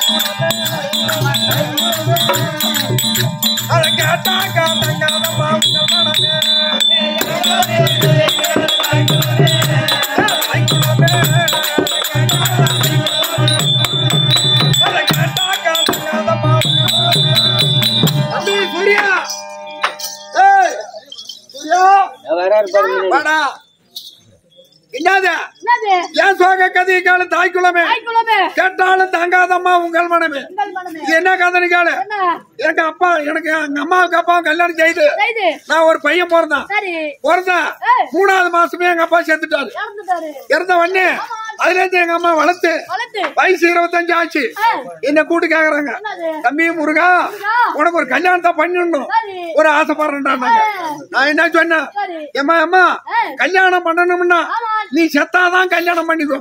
அதை கேட்டாங்க தங்காதம்மா சூர்யா வாடா என்னது ஏன் சோக கதை கால தாய்க்குளமே கேட்டாலும் தாங்காதம்மா உங்கள் மனமே இது என்ன கதை கால எங்க அப்பா எனக்கு எங்க அம்மாவுக்கு அப்பாவும் கல்யாணம் செய்து நான் ஒரு பையன் பிறந்தேன் 3வது மாசமே எங்க அப்பா செத்துட்டாரு இறந்த உடனே அதுல இருந்து எங்க அம்மா வளர்த்து வயசு 25 ஆச்சு என்ன கூட்டு கேக்குறாங்க தம்பி முருகா உனக்கு ஒரு கல்யாணத்தை பண்ணிடணும் ஒரு ஆசைப்படுறேன்டா நான் என்ன சொன்னேன் ஏமா அம்மா கல்யாணம் பண்ணணும்னா நீ செத்தாதான் கல்யாணம் பண்ணிக்கோ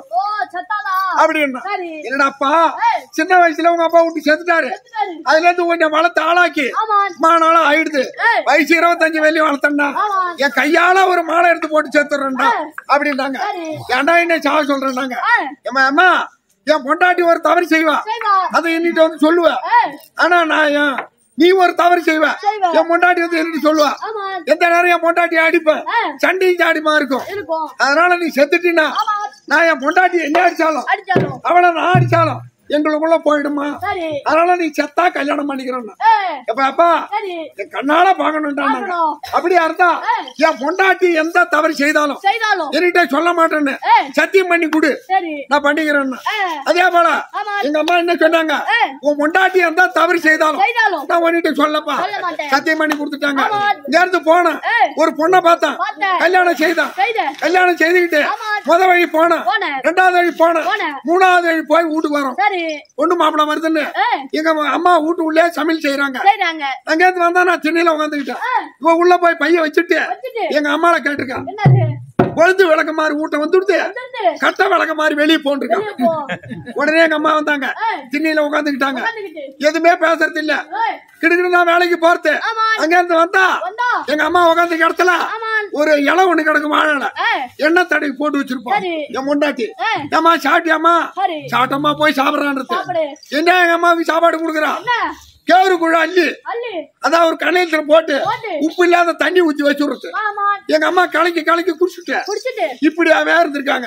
அப்படின்னா என்னடாப்பா சின்ன வயசுல உங்க அப்பா விட்டு செத்துட்டாரு அதுல இருந்து கொஞ்சம் வளர்த்து ஆளாக்கி மானாலும் ஆயிடுது வயசு 25 வெளியே வளர்த்தா என் கையால ஒரு மாலை எடுத்து போட்டு செத்துறேன்டா அப்படின்றாங்க ஏன்டா என்ன சாவ சொல்றேன்னாங்க ஏமா அம்மா என் பொண்டாட்டி ஒரு தவறு செய்வா அதை என்கிட்ட வந்து சொல்லுவ ஆனா நான் நீ ஒரு தவறு செய்வ என் பொண்டாட்டி வந்து என்ன சொல்லுவா எந்த நேரம் என் பொண்டாட்டி அடிப்பேன் சண்டையும் சாடிமா இருக்கும் அதனால நீ செத்துட்டீன்னா நான் என் பொண்டாட்டி என்ன அடிச்சாலும் அவளை நான் அடிச்சாலும் எங்களுக்குள்ள போயிடுமா அதனால நீ செத்தா கல்யாணம் பண்ணிக்கிறோம் அப்பா என் கண்ணால பாக்கணும்டாங்க அப்படியா இருந்தா என் பொண்டாட்டி எந்த தவறு செய்தாலும் என்கிட்ட சொல்ல மாட்டேன்னு சத்தியம் பண்ணி கொடு நான் பண்ணிக்கிறேன் அதே போல எங்க அம்மா என்ன சொன்னாங்க உன் பொண்டாட்டி எந்த தவறு செய்தாலும் நான் உன்கிட்ட சொல்லப்பா சத்தியம் பண்ணி கொடுத்துட்டாங்க இங்க இருந்து போனேன் ஒரு பொண்ணை பார்த்தேன் கல்யாணம் செய்தான் கல்யாணம் செய்துக்கிட்டு முத வழி போனேன் 2வது வழி போனேன் 3வது வழி போய் வீட்டுக்கு வரோம் ஒண்ணு மாப்பிள வருதுன்னு எங்க அம்மா வீட்டு உள்ளே சமையல் செய்யறாங்க அங்க இருந்து வந்தா நான் திண்ணையில உட்காந்துக்கிட்டேன் இவ உள்ள போய் பைய வச்சுட்டு எங்க அம்மால கேட்டிருக்கான் கொழுந்து விளக்க மாதிரி ஊட்ட வந்துடுது கட்ட விளக்க மாதிரி வெளியே போன்றிருக்கான் உடனே எங்க அம்மா வந்தாங்க திண்ணையில உட்காந்துக்கிட்டாங்க எதுவுமே பேசுறது இல்ல கிடுக்கிட்டு நான் வேலைக்கு போறது அங்க இருந்து வந்தா எங்க அம்மா உட்காந்து இடத்துல ஒரு இலை ஒண்ணு கிடக்கும் வாழல எண்ணெய் தடவி போட்டு வச்சிருப்போம் என் முண்டாட்டி ஏமா சாப்பிட்டியாமா சாப்பிட்டம்மா போய் சாப்பிடறான்றது என்ன எங்க அம்மாவுக்கு சாப்பாடு கொடுக்குறான் கேவரு குழு அள்ளி அதான் ஒரு கணையத்துல போட்டு உப்பு இல்லாத தண்ணி ஊத்தி வச்சுடுறது எங்க அம்மா கலக்கி கலக்கி குடிச்சுட்டு இப்படியாவே இருந்திருக்காங்க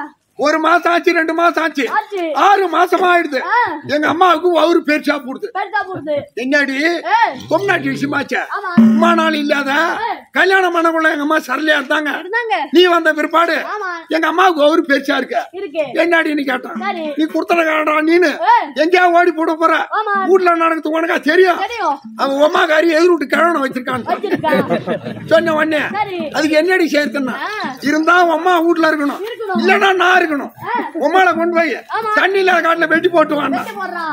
1 மாசம் ஆச்சு 2 மாசம் ஆச்சு 6 மாசமா ஆயிடுது எங்க அம்மாவுக்கு அவரு பேர் சாப்பிடுது என்னடி கொம்நாட்டி விஷயமாச்ச அம்மா நாள் இல்லாத கல்யாணம் பண்ணக்குள்ள எங்க அம்மா சரலையா இருந்தாங்க நீ வந்த பிற்பாடு எங்க அம்மாவுக்கு அவரு பேச்சா இருக்க என்னடின்னு கேட்டான் நீ குடுத்தன காடா நீனு எங்கேயா ஓடி போட போற வீட்டுல நடக்குது உனக்கா தெரியும் அவன் உமாக்காரி எதிர்விட்டு கிழவனை வச்சிருக்கான் சொன்ன உடனே அதுக்கு என்னடி சேர்த்துன்னா இருந்தா அம்மா வீட்டுல இருக்கணும் இல்லன்னா நான் இருக்கணும் உமால கொண்டு போய் தண்ணி இல்லாத காட்டுல வெட்டி போட்டு வாண்டான்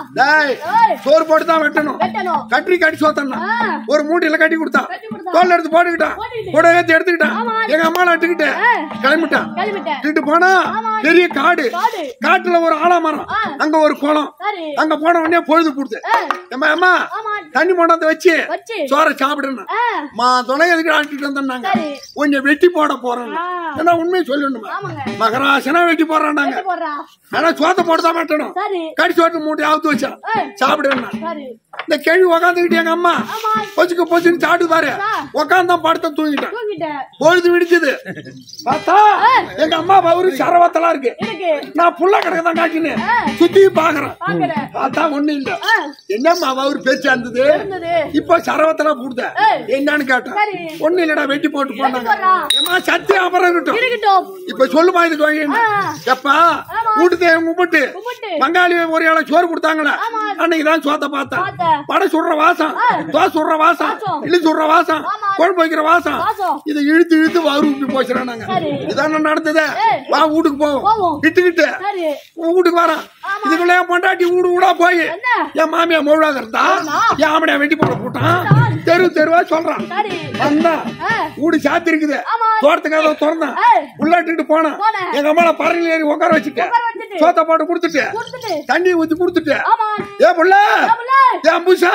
சோறு போட்டு தான் வெட்டணும் கட்டி கட்டி சோத்தா ஒரு மூட்டையில கட்டி கொடுத்தான் தோல் எடுத்து போட்டுக்கிட்டான் புடவை எடுத்துக்கிட்டான் எங்க அம்மால எடுத்துக்கிட்டு கிளம்பிட்டான் கிட்டு போனா பெரிய காடு காட்டுல ஒரு ஆலமரம் அங்க ஒரு குளம் அங்க போன உடனே பொழுது கொடுத்து அம்மா தண்ணி போடாத வச்சு சோற சாப்பிடுன்னு துணை எதுக்கு ஆட்டிட்டு வந்தாங்க கொஞ்சம் வெட்டி போட போறேன் ஏன்னா உண்மையை சொல்லணுமா மகராசனா வெட்டி போடுறாங்க ஆனா சோத்த போட்டுதான் மாட்டணும் கடி சோட்டு மூட்டை ஆவுத்து வச்சா சாப்பிடுவேன் இந்த கேள்வி உக்காந்துக்கிட்டு எங்க அம்மா பொச்சுக்கு பொச்சுன்னு சாப்பிட்டு பாரு உக்காந்தான் படுத்த தூங்கிட்டேன் பொழுது விடிச்சது பார்த்தா எங்க அம்மா அவரு சரவத்தலா இருக்கு நான் புள்ள கிடக்கதான் காட்டினு சுத்தி பாக்குறேன் பார்த்தா ஒண்ணு இல்ல என்னம்மா அவரு பேச்சா இருந்தது இப்ப சரவத்தலா கூடுத என்னன்னு கேட்டேன் ஒண்ணு இல்லடா வெட்டி போட்டு போனாங்க சத்தி அப்புறம் இருக்கட்டும் இப்ப சொல்லுமா இதுக்கு வாங்க எப்பா கூட்டு கும்பிட்டு பங்காளி ஒரு இலை சோறு கொடுத்தாங்களே அன்னைக்குதான் சோத்த பார்த்தேன் படை சுடுற வாசம் தோசை சுடுற வாசம் இழு சுடுற வாசம் குழம்பு வைக்கிற வாசம் இதை இழுத்து இழுத்து வறு விட்டு போச்சுறாங்க இதான நடந்தது வா வீட்டுக்கு போவோம் விட்டுக்கிட்டு வீட்டுக்கு வரோம் இதுக்குள்ள என் பொண்டாட்டி வீடு வீடா போய் என் மாமியா முழுவாத இருந்தா என் ஆமடியா வெட்டி போட போட்டான் தெரு தெருவா சொல்றான் வந்தா வீடு சாத்தி இருக்குது தோட்டத்துக்காக திறந்தான் உள்ளாட்டுக்கிட்டு போனான் எங்க அம்மால பறவை ஏறி உட்கார வச்சுட்டேன் சோத்த போட்டு குடுத்துட்டு தண்ணி ஊத்தி குடுத்துட்டு ஏ புள்ள ஏ அம்புஷா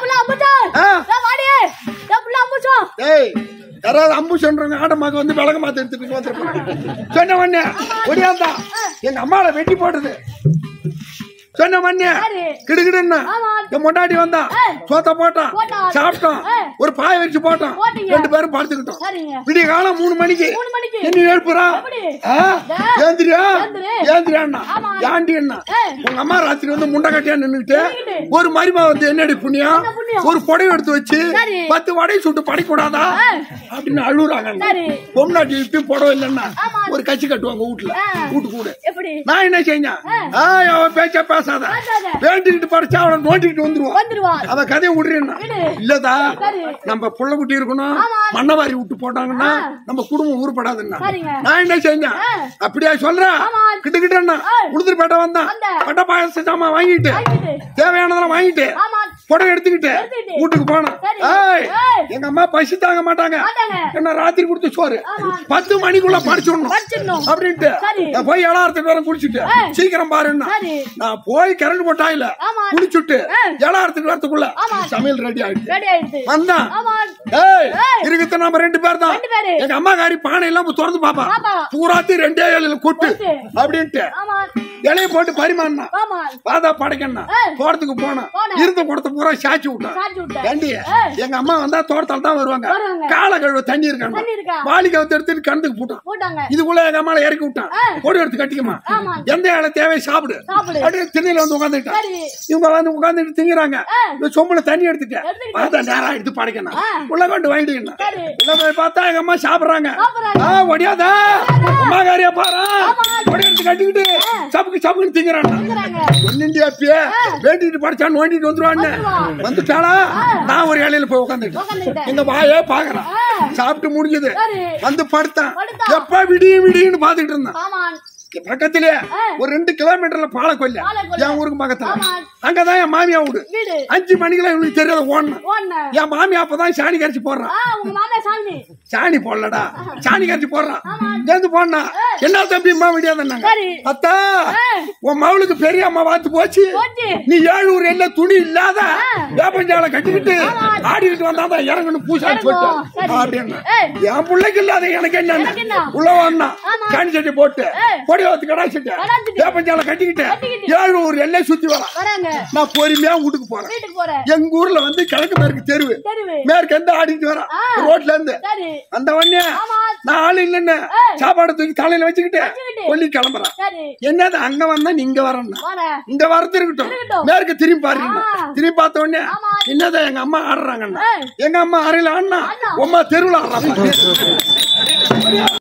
ஏய் யாராவது அம்புஷன்றவங்க ஆடமாக வந்து விளக்க மாத்த எடுத்துட்டு வந்துருப்பாங்க சொன்ன உடனே ஒடியாந்தா எங்க அம்மால வெட்டி போட்டது சொன்ன மண்ணு கிடுகிடுன்னு என் முன்னாடி வந்தா சோத்த போட்டான் சாப்பிட்டோம் ஒரு பாய வச்சு போட்டோம் 2 பேரும் படுத்துக்கிட்டோம் விடிய காலம் 3 மணிக்கு என்ன எழுப்புறா ஏந்திரியா ஏந்திரியாண்ணா ஏண்டி என்ன உங்க அம்மா ராத்திரி வந்து முண்டை கட்டியா நின்னுட்டு ஒரு மரிமா வந்து என்னடி புண்ணியம் ஒரு புடவை எடுத்து வச்சு 10 வடை சுட்டு படைக்கூடாதா அப்படின்னு அழுகுறாங்க பொம்னாட்டி இப்பயும் புடவை இல்லைன்னா ஒரு கட்சி கட்டுவாங்க வீட்டு கூட நான் என்ன செஞ்சேன் அவன் பேச்ச பேசாத வேண்டிக்கிட்டு படிச்சா அவனை நோண்டிக்கிட்டு வந்துருவான் அவன் கதையை விடுறேன்னா இல்லதா நம்ம புள்ள குட்டி இருக்கணும் மண்ணவாரி விட்டு போட்டாங்கன்னா நம்ம குடும்பம் உருப்படாதுன்னா நான் என்ன செஞ்சேன் அப்படியா சொல்றேன் கிட்ட உளுந்தூர்பேட்டை வந்தான் பட்ட பாயச சாமான் வாங்கிட்டு தேவையானதெல்லாம் வாங்கிட்டு புடவை எடுத்துக்கிட்டு வீட்டுக்கு போனேன் எங்க அம்மா பசி தாங்க மாட்டாங்க என்ன ராத்திரி கொடுத்து சோறு 10 மணிக்குள்ள படிச்சிடணும் அப்படின்ட்டு நான் போய் 7 பேரும் குடிச்சிட்டு சீக்கிரம் பாருன்னா நான் போய் கரண்ட் போட்டா இல்ல குடிச்சுட்டு 7 வரத்துக்குள்ள சமையல் ரெடி ஆயிடுச்சு வந்தான் இருக்குது நம்ம 2 பேர் தான் எங்க அம்மா காரி பானை எல்லாம் திறந்து பாப்பா பூராத்தி 2 இலையில கொட்டு அப்படின்ட்டு இலைய போட்டு பரிமாறினா பாதா படைக்கணும் தோட்டத்துக்கு போனா இருந்த குடத்தை பூரா சாச்சி விட்டான் ஏண்டிய எங்க அம்மா வந்தா தோட்டத்தால தான் வருவாங்க கால கழுவ தண்ணி இருக்காங்க வாலிக்கு எடுத்துட்டு கணத்துக்கு போட்டான் இதுக்குள்ள எங்க அம்மால இறக்கி விட்டான் பொடி எடுத்து கட்டிக்குமா எந்த இலை தேவையை சாப்பிடு அப்படியே திண்ணையில வந்து உட்காந்துட்டான் இவங்க வந்து உட்காந்துட்டு திங்கிறாங்க சொம்புல தண்ணி எடுத்துட்டேன் பார்த்தா நேரம் எடுத்து படைக்கணும் உள்ள கொண்டு வாங்கிட்டீங்கன்னா உள்ள போய் பார்த்தா எங்க அம்மா சாப்பிடுறாங்க ஒடியாதா அம்மா காரியா பாரு பொடி எடுத்து கட்டிக்கிட்டு சப்புக்கு திங்கிறான் வேண்டிட்டு படிச்சா நோண்டிட்டு வந்துருவான்னு வந்துட்டாளா நான் ஒரு இலையில போய் உட்காந்துட்டேன் எங்க வாயே பாக்குறான் சாப்பிட்டு முடிஞ்சது வந்து படுத்தான் எப்ப விடியுன்னு பாத்துக்கிட்டு இருந்தான் பக்கத்திலே ஒரு 2 கிலோமீட்டர்ல பாலக்கொல்ல என் ஊருக்கு பக்கத்துல அங்கதான் என் மாமியா வீடு 5 மணிக்கெல்லாம் இவனுக்கு தெரியாத ஓடணும் என் மாமியா அப்பதான் சாணி கரைச்சி போடுறான் சாணி போடலடா சாணி கரைச்சி போடுறான் சேர்ந்து போனா என்ன தம்பி அம்மா விடியாதாங்க அத்தா உன் மவுளுக்கு பெரிய அம்மா பார்த்து போச்சு நீ 7 ஊர் எல்லாம் துணி இல்லாத வேப்பஞ்சால கட்டிக்கிட்டு ஆடிக்கிட்டு வந்தாதான் இறங்கணும் பூசா போட்டு அப்படின்னு என் பிள்ளைக்கு இல்லாத எனக்கு என்ன உள்ள வந்தா சாணி சட்டி போட்டு கட்டிக்கிட்டு 7 ஊர் எல்லை சுத்தி வரான் நான் பொறுமையா வீட்டுக்கு போறேன் எங்க ஊர்ல வந்து கிழக்கு மேற்கு தெருவு மேற்கு எந்த ஆடிட்டு வரான் ரோட்ல இருந்து அந்த வண்டிய நான் ஆளு இல்லன்னு சாப்பாடு தூக்கி தலையில வச்சுக்கிட்டு கொல்லி கிளம்புறான் என்னது அங்க வந்தா நீங்க வரணும் இங்க வரது இருக்கட்டும் மேற்கு திரும்பி பாருங்க திரும்பி பார்த்த உடனே என்னதான் எங்க அம்மா ஆடுறாங்கன்னா எங்க அம்மா அறையில ஆடினா உமா தெருவுல ஆடுறாங்க